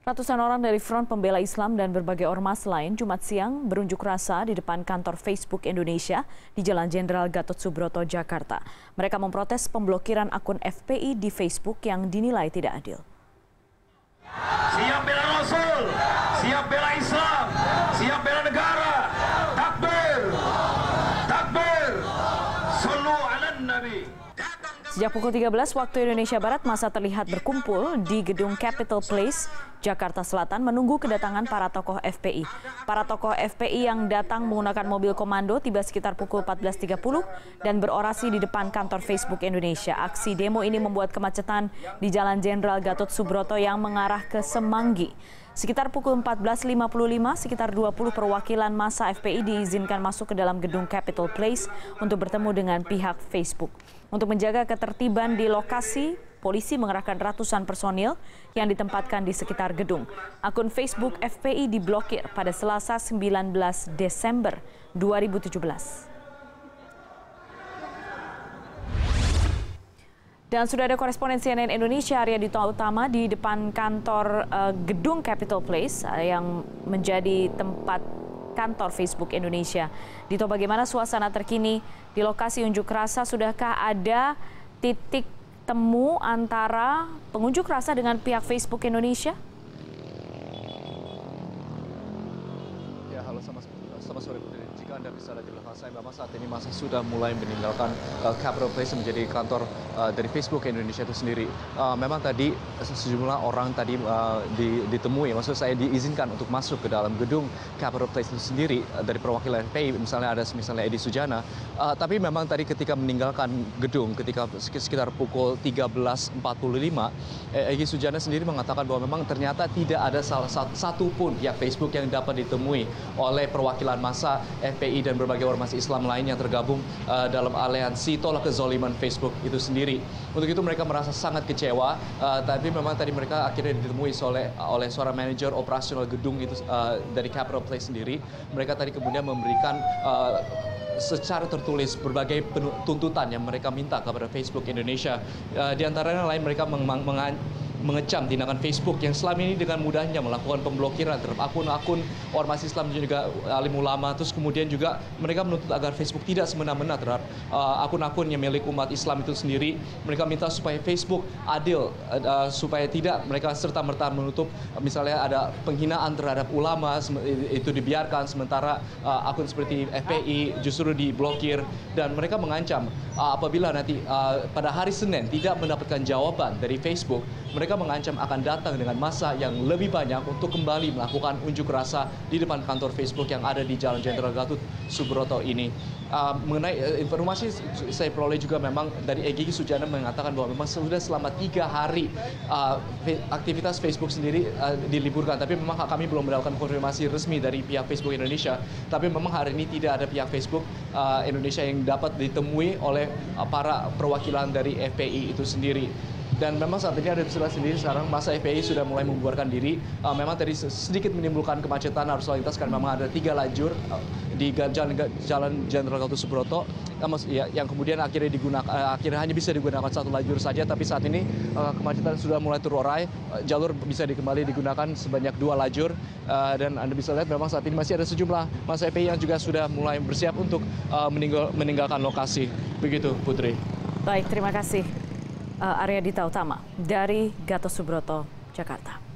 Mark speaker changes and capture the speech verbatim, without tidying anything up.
Speaker 1: Ratusan orang dari Front Pembela Islam dan berbagai ormas lain Jumat siang berunjuk rasa di depan kantor Facebook Indonesia di Jalan Jenderal Gatot Subroto, Jakarta. Mereka memprotes pemblokiran akun F P I di Facebook yang dinilai tidak adil.
Speaker 2: Siap bela Rasul, siap bela Islam, siap bela negara. Takbir, takbir, sallu ala Nabi.
Speaker 1: Sejak pukul tiga belas waktu Indonesia Barat, massa terlihat berkumpul di gedung Capitol Place, Jakarta Selatan menunggu kedatangan para tokoh F P I. Para tokoh F P I yang datang menggunakan mobil komando tiba sekitar pukul empat belas tiga puluh dan berorasi di depan kantor Facebook Indonesia. Aksi demo ini membuat kemacetan di Jalan Jenderal Gatot Subroto yang mengarah ke Semanggi. Sekitar pukul empat belas lima puluh lima, sekitar dua puluh perwakilan massa F P I diizinkan masuk ke dalam gedung Capitol Place untuk bertemu dengan pihak Facebook. Untuk menjaga ketertiban di lokasi, polisi mengerahkan ratusan personil yang ditempatkan di sekitar gedung. Akun Facebook F P I diblokir pada Selasa sembilan belas Desember dua ribu tujuh belas. Dan sudah ada koresponden C N N Indonesia Arya Dita Utama di depan kantor uh, gedung Capitol Place uh, yang menjadi tempat kantor Facebook Indonesia. Dito, bagaimana suasana terkini di lokasi unjuk rasa? Sudahkah ada titik temu antara pengunjuk rasa dengan pihak Facebook Indonesia?
Speaker 3: Ya, halo, sama, sama sore Putri. Jika Anda bisa lihat di belakang saya, memang saat ini masa sudah mulai meninggalkan uh, Capitol Place menjadi kantor uh, dari Facebook Indonesia itu sendiri. Uh, memang tadi sejumlah orang tadi uh, di, ditemui, maksud saya diizinkan untuk masuk ke dalam gedung Capitol Place itu sendiri uh, dari perwakilan F P I, misalnya ada misalnya Edi Sujana. Uh, tapi memang tadi ketika meninggalkan gedung, ketika sekitar pukul tiga belas empat puluh lima, Edi Sujana sendiri mengatakan bahwa memang ternyata tidak ada salah satu pun pihak Facebook yang dapat ditemui oleh perwakilan massa F P I dan berbagai ormas Islam lain yang tergabung uh, dalam aliansi tolak kezaliman Facebook itu sendiri. Untuk itu mereka merasa sangat kecewa, uh, tapi memang tadi mereka akhirnya ditemui oleh oleh seorang manajer operasional gedung itu uh, dari Capitol Place sendiri. Mereka tadi kemudian memberikan uh, secara tertulis berbagai tuntutan yang mereka minta kepada Facebook Indonesia. Uh, di antaranya lain mereka meng meng mengecam tindakan Facebook yang selama ini dengan mudahnya melakukan pemblokiran terhadap akun-akun ormas Islam dan juga alim ulama. Terus kemudian juga mereka menuntut agar Facebook tidak semena-mena terhadap akun-akun uh, yang milik umat Islam itu sendiri. Mereka minta supaya Facebook adil, uh, supaya tidak mereka serta-merta menutup uh, misalnya ada penghinaan terhadap ulama itu dibiarkan, sementara uh, akun seperti F P I justru diblokir. Dan mereka mengancam uh, apabila nanti uh, pada hari Senin tidak mendapatkan jawaban dari Facebook, mereka mengancam akan datang dengan massa yang lebih banyak untuk kembali melakukan unjuk rasa di depan kantor Facebook yang ada di Jalan Jenderal Gatot Subroto ini. Uh, mengenai uh, informasi saya peroleh juga memang dari Edi Sujana mengatakan bahwa memang sudah selama tiga hari uh, aktivitas Facebook sendiri uh, diliburkan. Tapi memang kami belum mendapatkan konfirmasi resmi dari pihak Facebook Indonesia. Tapi memang hari ini tidak ada pihak Facebook uh, Indonesia yang dapat ditemui oleh uh, para perwakilan dari F P I itu sendiri. Dan memang saat ini ada di sebelah sendiri sekarang massa F P I sudah mulai membubarkan diri. Uh, memang tadi sedikit menimbulkan kemacetan arus lalu lintas karena memang ada tiga lajur uh, di jalan, jalan Jenderal Gatot Subroto uh, ya, yang kemudian akhirnya digunakan uh, akhirnya hanya bisa digunakan satu lajur saja. Tapi saat ini uh, kemacetan sudah mulai terurai. Uh, jalur bisa kembali digunakan sebanyak dua lajur. Uh, dan Anda bisa lihat memang saat ini masih ada sejumlah massa F P I yang juga sudah mulai bersiap untuk uh, meninggal, meninggalkan lokasi. Begitu, Putri.
Speaker 1: Baik, terima kasih. Arya Dita Utama dari Gatot Subroto, Jakarta.